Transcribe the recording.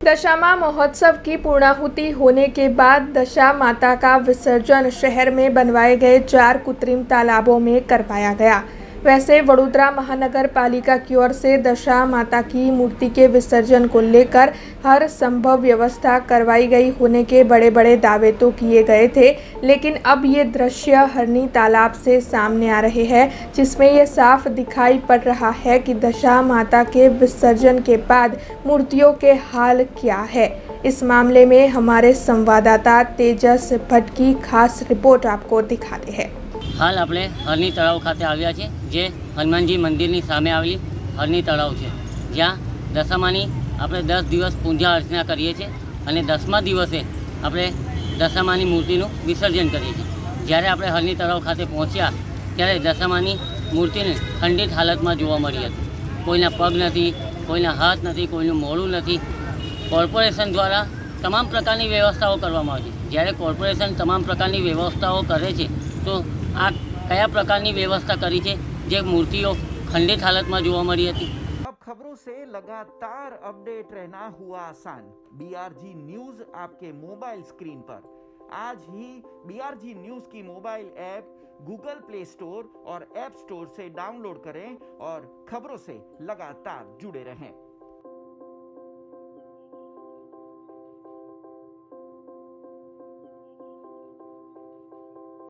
दशामा महोत्सव की पूर्णाहुति होने के बाद दशा माता का विसर्जन शहर में बनवाए गए 4 कृत्रिम तालाबों में करवाया गया। वैसे वडोदरा महानगर पालिका की ओर से दशा माता की मूर्ति के विसर्जन को लेकर हर संभव व्यवस्था करवाई गई होने के बड़े बड़े दावे तो किए गए थे, लेकिन अब ये दृश्य हरनी तालाब से सामने आ रहे हैं, जिसमें ये साफ दिखाई पड़ रहा है कि दशा माता के विसर्जन के बाद मूर्तियों के हाल क्या है। इस मामले में हमारे संवाददाता तेजस भट्ट की खास रिपोर्ट आपको दिखाते हैं। हाल આપણે હરની તળાવ ખાતે આવ્યા છે, જે હનુમાનજી મંદિરની સામે આવેલી હરની તળાવ છે, જ્યાં દશામાની આપણે 10 દિવસ પૂજા અર્ચના કરીએ છીએ અને 10મા દિવસે આપણે દશામાની મૂર્તિનું વિસર્જન કરીએ છીએ। જ્યારે આપણે હરની તળાવ ખાતે પહોંચ્યા ત્યારે દશામાની મૂર્તિને ખંડિત હાલતમાં જોવા મળી હતી। કોઈના પગ નથી, કોઈના હાથ નથી, કોઈનું મોઢું નથી। કોર્પોરેશન દ્વારા તમામ પ્રકારની વ્યવસ્થાઓ કરવામાં આવી છે। જ્યારે કોર્પોરેશન તમામ પ્રકારની વ્યવસ્થાઓ કરે છે તો आ कया प्रकारनी व्यवस्था करी है जे मूर्तिओ खंडित हालत में जोवा मळी हती। अब खबरों से लगातार अपडेट रहना हुआ आसान। बीआरजी न्यूज आपके मोबाइल स्क्रीन पर। आज ही बीआरजी न्यूज की mobile app Google Play Store और ऐप स्टोर से डाउनलोड करें और खबरों से लगातार जुड़े रहें।